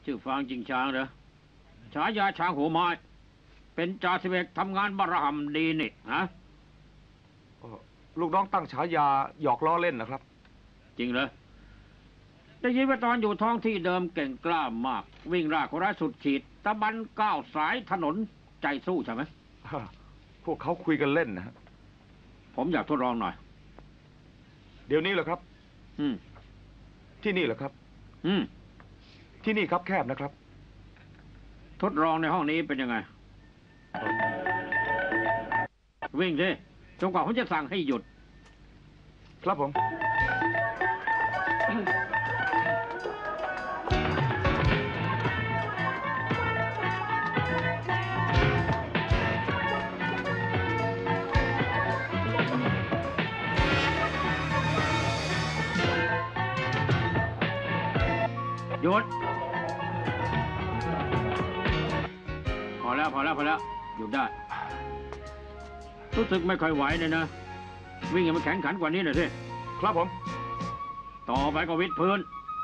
ชื่อฟางจิงช้างเหรอฉายาช้างหัวไม้เป็นจ่าสิบเอกทำงานบารมดีนี่ฮะลูกน้องตั้งฉายาหยอกล้อเล่นนะครับจริงเหรอได้ยินว่าตอนอยู่ท้องที่เดิมเก่งกล้ามากวิ่งรากคนร้ายสุดขีดตะบันก้าวสายถนนใจสู้ใช่ไหมพวกเขาคุยกันเล่นนะผมอยากทดลองหน่อยเดี๋ยวนี้เหรอครับที่นี่เหรอครับที่นี่ครับแคบนะครับทดลองในห้องนี้เป็นยังไงวิ่งสิจนกว่าผมจะสั่งให้หยุดครับผมหยุดพอแล้วหยุดได้รู้สึกไม่ค่อยไหวเลยนะวิ่งให้มันแข็งขันกว่านี้หน่อยสิครับผมต่อไปก็วิดพื้น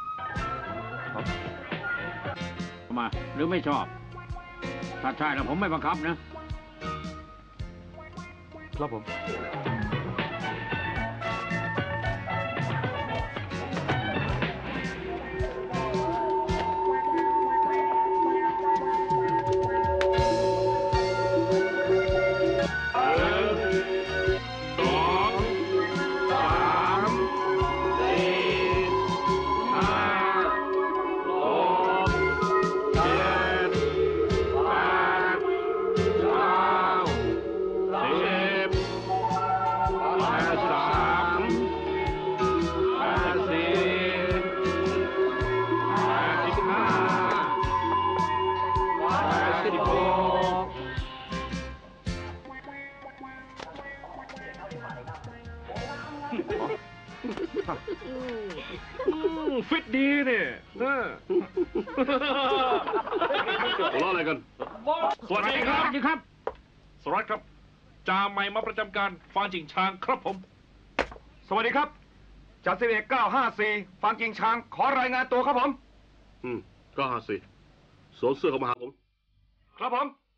มาหรือไม่ชอบถ้าใช่แล้วผมไม่บังคับนะครับผมฟิตดีเนี่ยหัวเราะอะไรกันสวัสดีครับสวัสดีครับจ่าใหม่มาประจำการฟางจิงช้างครับผมสวัสดีครับจ่าสิบเอก954ฟางจิงช้างขอรายงานตัวครับผม 954สวมเสื้อเข้ามาหาผมครับผม